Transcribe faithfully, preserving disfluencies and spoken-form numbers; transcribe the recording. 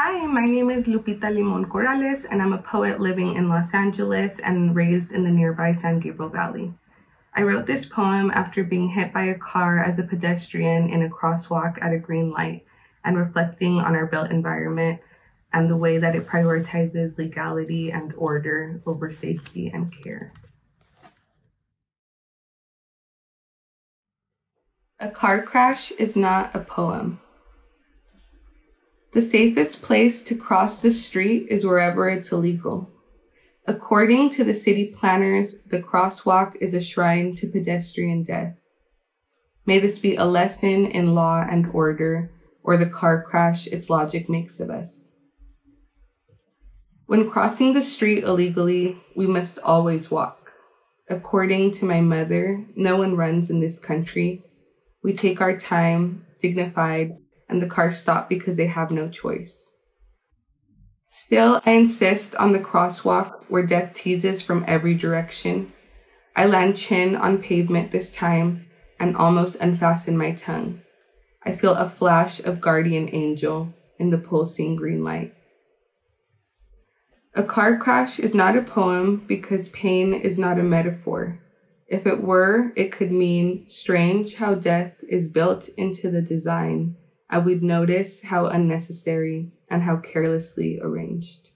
Hi, my name is Lupita Limón Corrales, and I'm a poet living in Los Angeles and raised in the nearby San Gabriel Valley. I wrote this poem after being hit by a car as a pedestrian in a crosswalk at a green light and reflecting on our built environment and the way that it prioritizes legality and order over safety and care. A car crash is not a poem. The safest place to cross the street is wherever it's illegal. According to the city planners, the crosswalk is a shrine to pedestrian death. May this be a lesson in law and order, or the car crash its logic makes of us. When crossing the street illegally, we must always walk. According to my mother, no one runs in this country. We take our time, dignified, and the cars stop because they have no choice. Still, I insist on the crosswalk where death teases from every direction. I land chin on pavement this time and almost unfasten my tongue. I feel a flash of guardian angel in the pulsing green light. A car crash is not a poem because pain is not a metaphor. If it were, it could mean strange how death is built into the design. I would notice how unnecessary and how carelessly arranged.